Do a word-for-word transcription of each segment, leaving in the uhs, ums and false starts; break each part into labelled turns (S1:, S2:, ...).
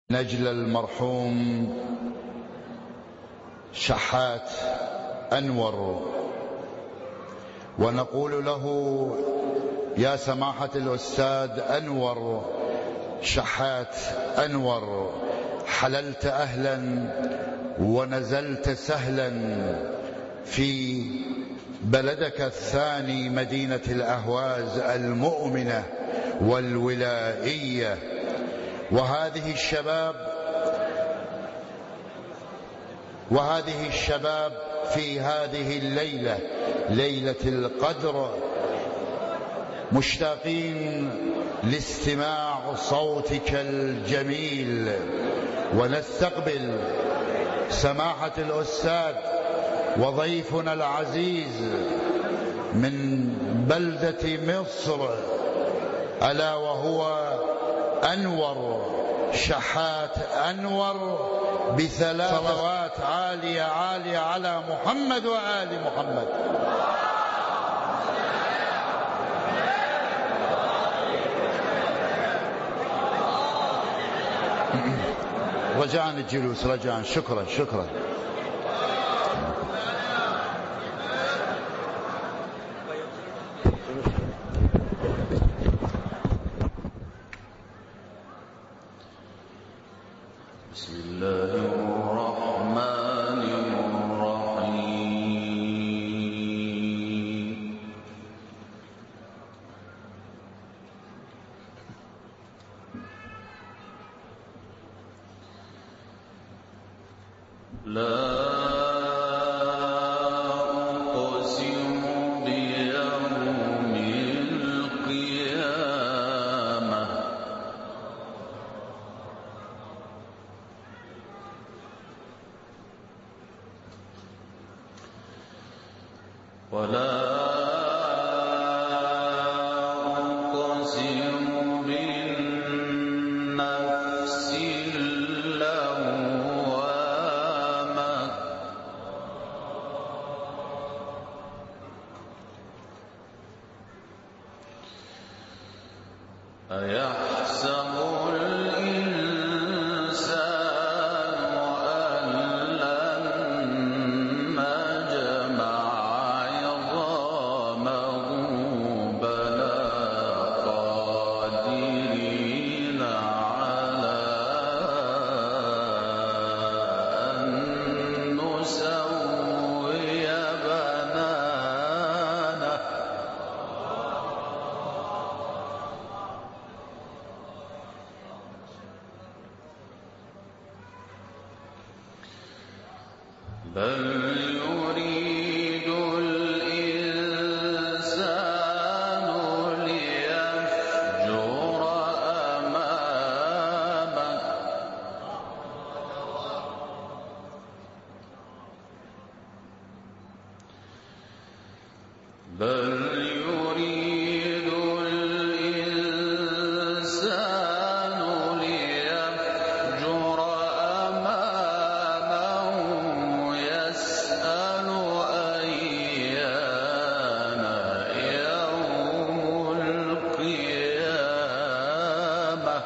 S1: نجل المرحوم شحات أنور، ونقول له يا سماحة الأستاذ أنور شحات أنور، حللت أهلا ونزلت سهلا في بلدك الثاني مدينة الأهواز المؤمنة والولائية. وهذه الشباب وهذه الشباب في هذه الليلة، ليلة القدر، مشتاقين لاستماع صوتك الجميل، ونستقبل سماحة الأستاذ وضيفنا العزيز من بلدة مصر، ألا وهو أنور شحات أنور، بثلاث صلوات عالية عالية على محمد وآل محمد. رجاء الجلوس، رجاء. شكرا شكرا.
S2: بسم الله الرحمن الرحيم. لا أقسم بيوم القيامة ولا أقسم بالنفس اللوامة أيحسب الإنسان أن لن نجمع عظامه بلى قادرين على أن نسوي بنانه بل يريد الإنسان ليفجر أمامه بل يريد الإنسان ليفجر أمامه يسأل أيان يوم القيامة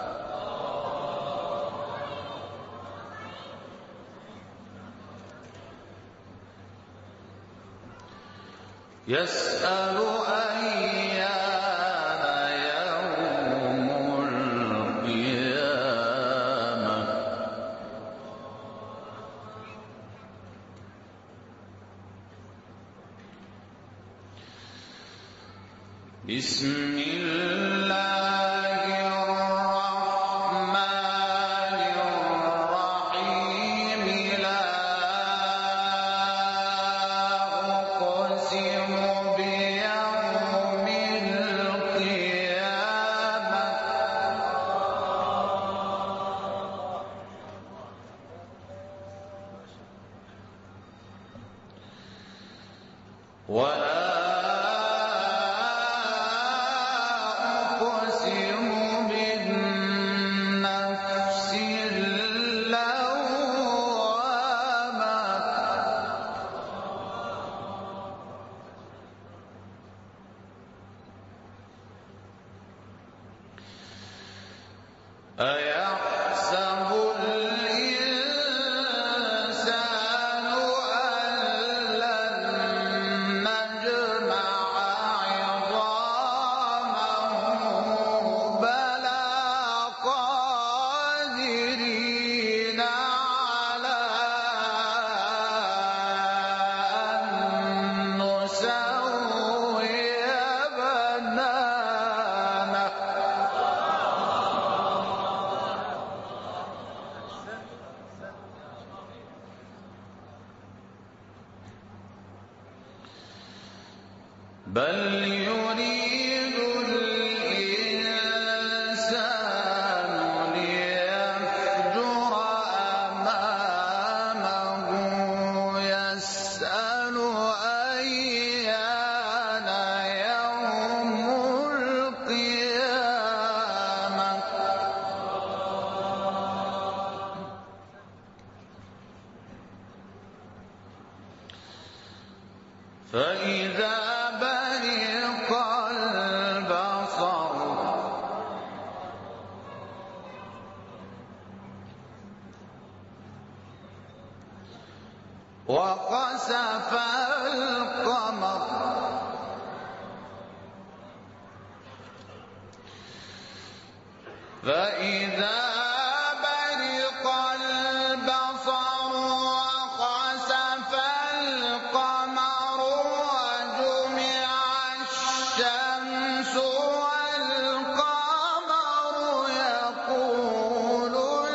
S2: يسأل أيان يوم القيامة بسم الله الرحمن الرحيم. لا أقسم بيوم القيامة ولا أقسم بالنفس اللوامة أيحسب بل يريد الإنسان ليفجر أمامه يسأل أيان يوم القيامة فإذا برق البصر وخسف القمر فإذا برق البصر وخسف القمر وجمع الشمس والقمر يقول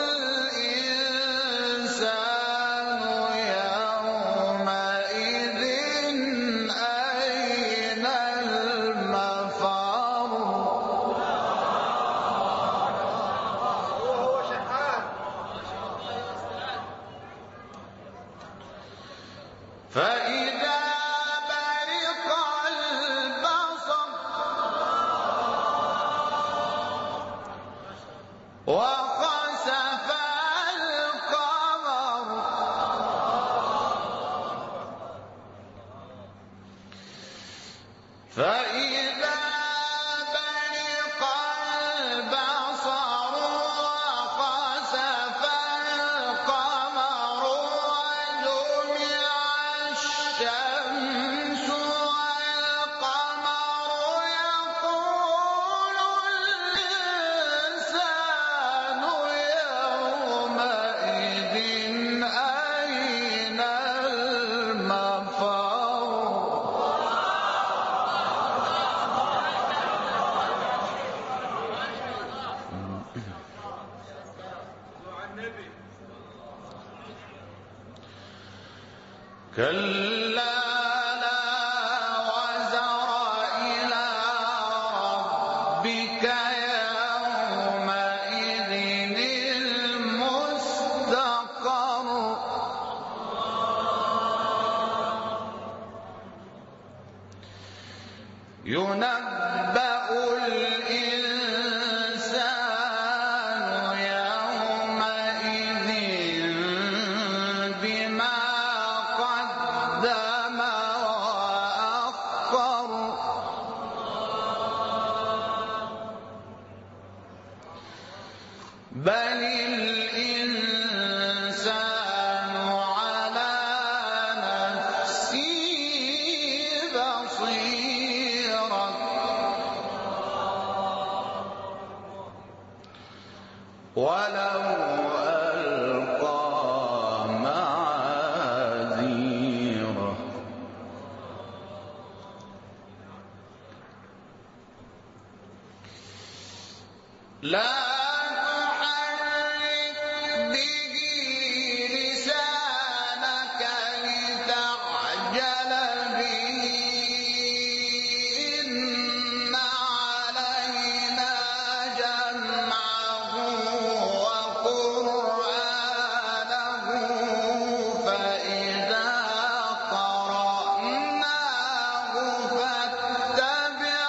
S2: الإنسان يومئذ أين المفر فإذا برق البصر وخسف القمر فإذا برق البصر وخسف القمر وجمع الشمس والقمر يقول الإنسان يومئذ أين المفر كلا لا وزر إلى ربك يومئذ المستقر ينبأ الإنسان يومئذ بما قدم وأخر بل الإنسان على نفسه بصيرة ولو ألقى معاذيره لا تحرك به لسانك لتعجل به إن علينا جمعه وقرآنه فإذا قرأناه فاتبع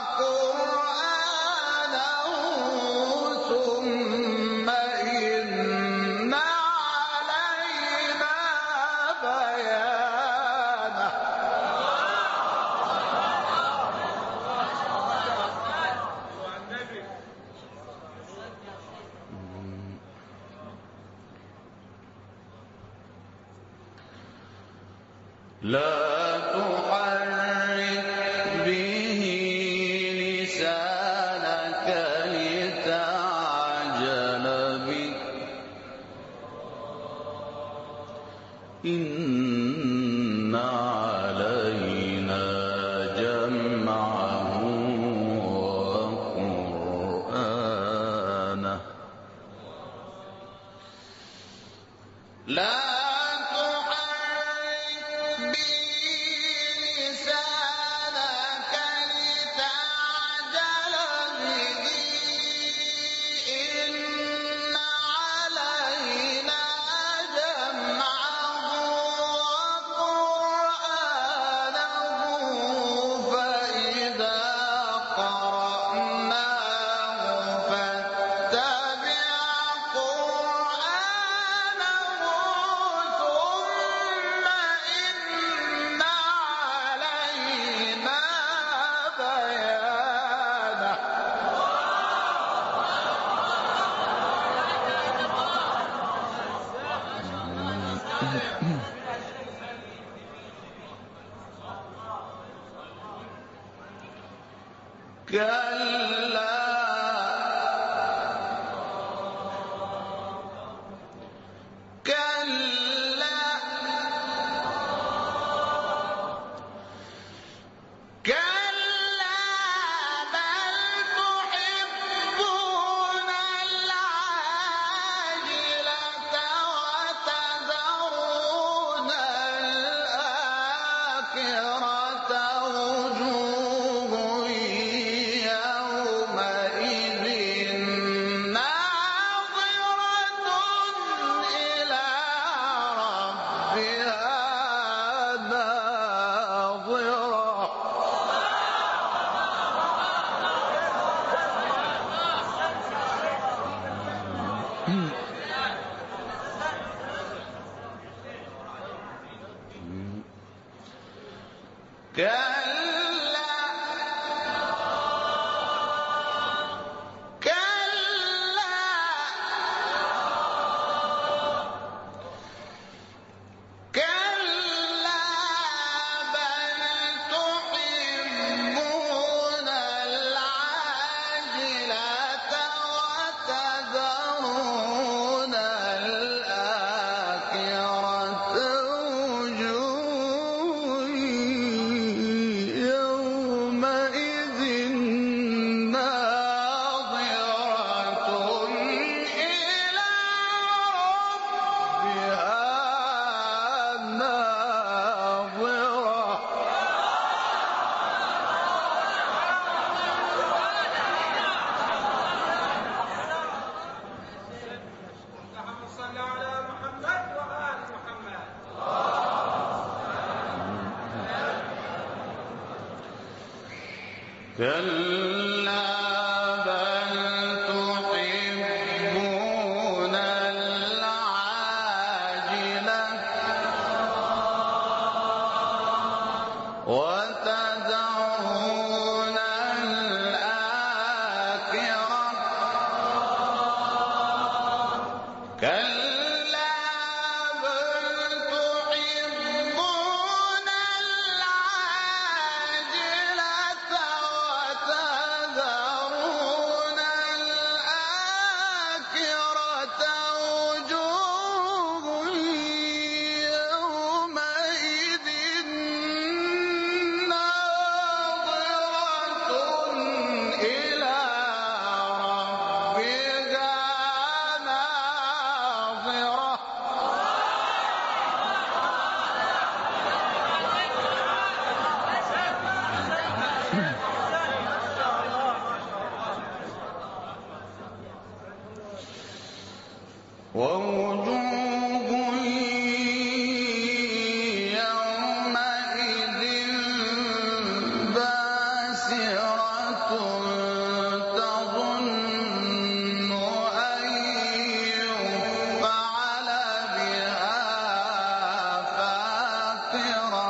S2: قرآنه ثم إن علينا بيانه لا تحرك به لسانك لتعجل به إن علينا جمعه وقرآنه لا تحرك به لسانك كلا كلا بل تحبون العاجلة وتذرون الآخرة كلا بل تحبون العاجلة وتذرون الآخرة وجوه يومئذ ناظرة إلى ربها ناظرة ووجوه يومئذ باسرة تظن أن يفعل بها فاقرة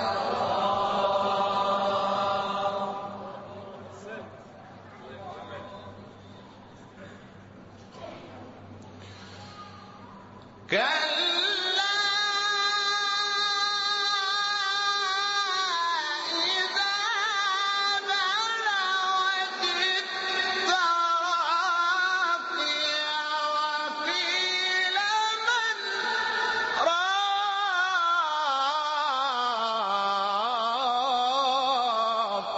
S2: كلا إذا بلغت التراقي وقيل من راق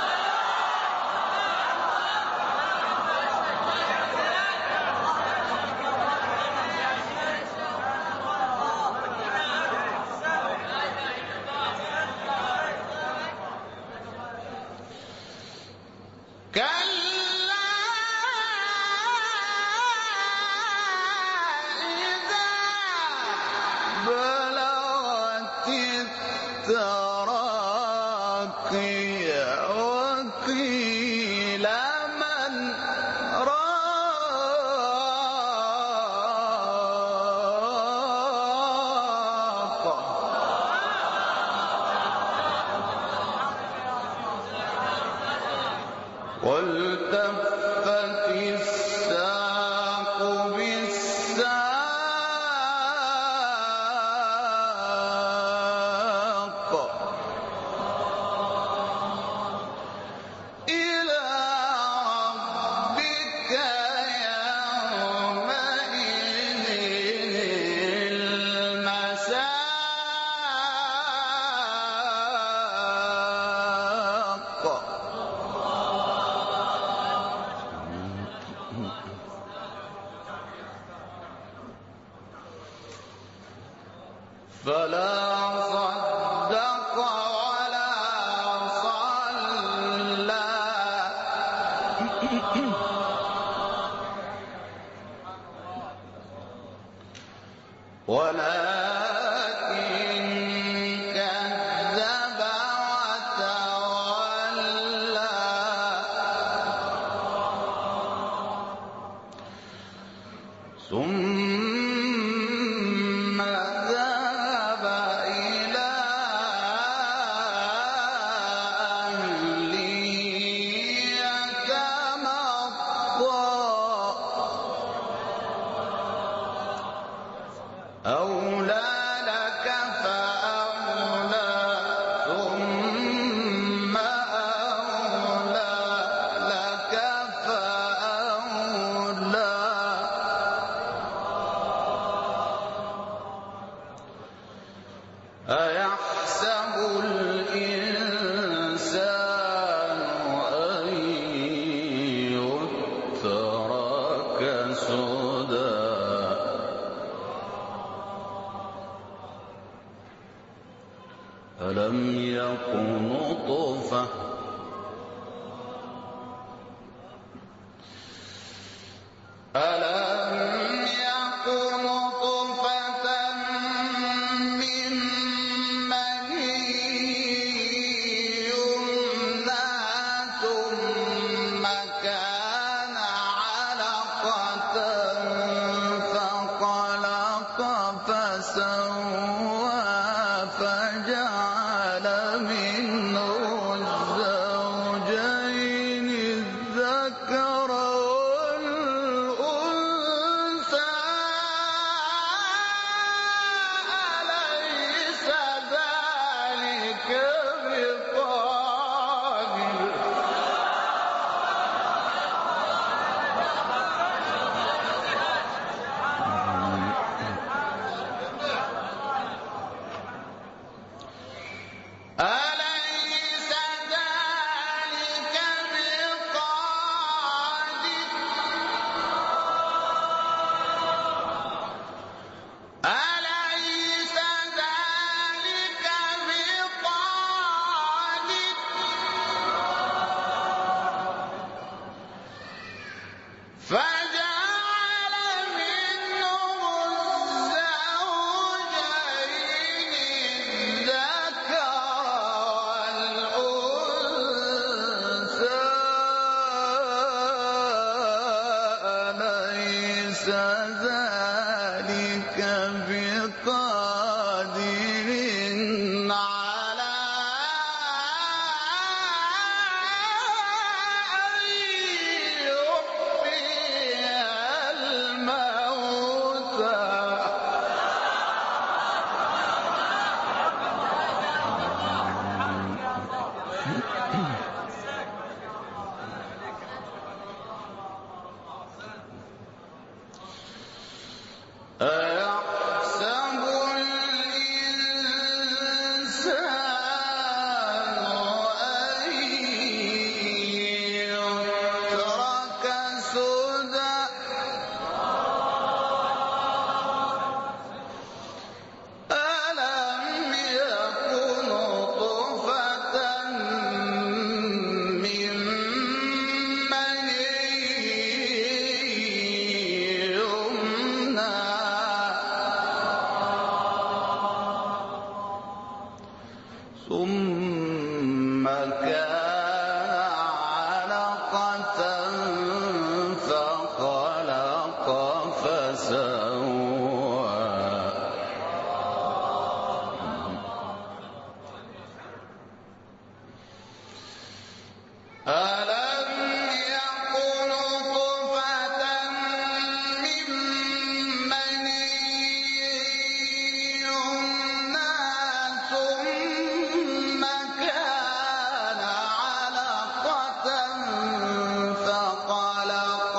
S2: كلا إذا بلغت التراقي وقيل من راق والتفت الساق بالساق فلا صدق ولا صلى ولكن كذب وتولى ثم ذهب إلى أهله يتمطى أولى لك فأولى ثم أولى لك فأولى أيحسب الإنسان أن يترك سدى ألم يك نطفة ألم يك نطفة من مني يمنى ثم كان علقة فخلق فسوى فجعل منه الزوجين الذكر والأنثى أليس ذلك بقادر أليس ذلك بقادر أليس ذلك بقادر فجعل منهم الزوجين الذكر والأنثى أليس ذلك بقادر على أن يحيي الموتى أيحسب الإنسان أن يترك سدى ألم يك نطفة من مني يمنى ثم كان علقة فخلق فسوى ألم يك نطفة من مني يمنى ثم كان علقة فخلق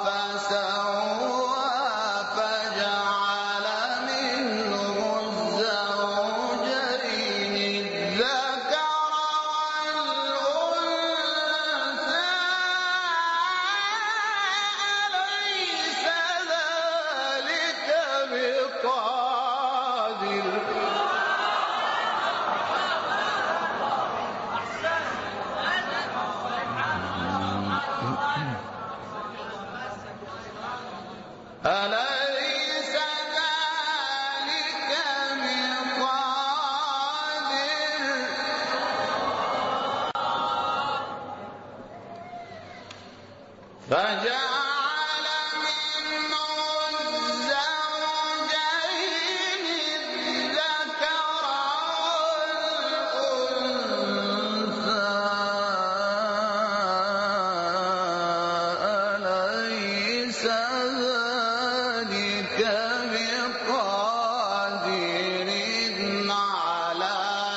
S2: فسوى فجعل منه الزوجين الذكر والأنثى أليس ذلك بقادر فجعل منه الزوجين الذكر والأنثى أليس ذلك بقادر على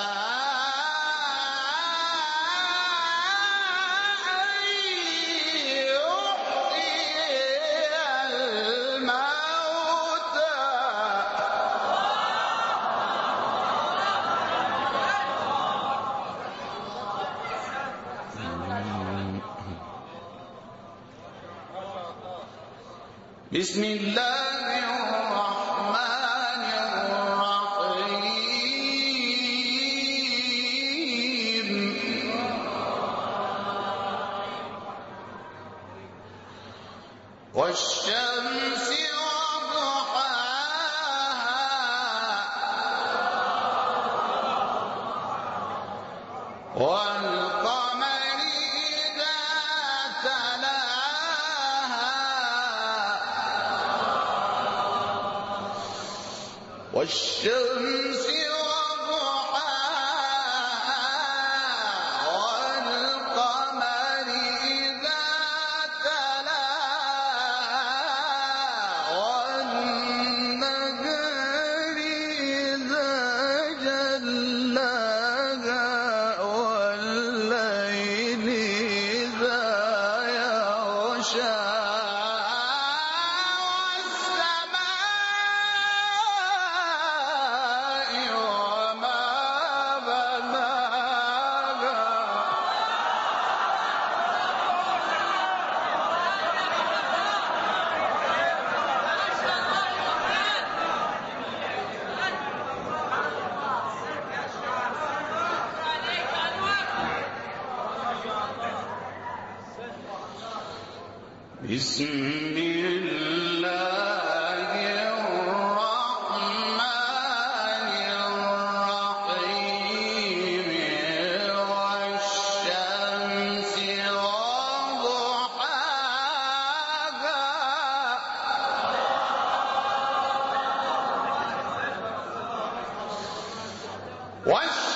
S2: بسم الله الرحمن الرحيم والشمس وضحاها والقمر إذا تلاها والشمس وضحاها والقمر إذا تلاها والنهار إذا جلاها والليل إذا يغشاها بسم الله الرحمن الرحيم والشمس وضحاها والشمس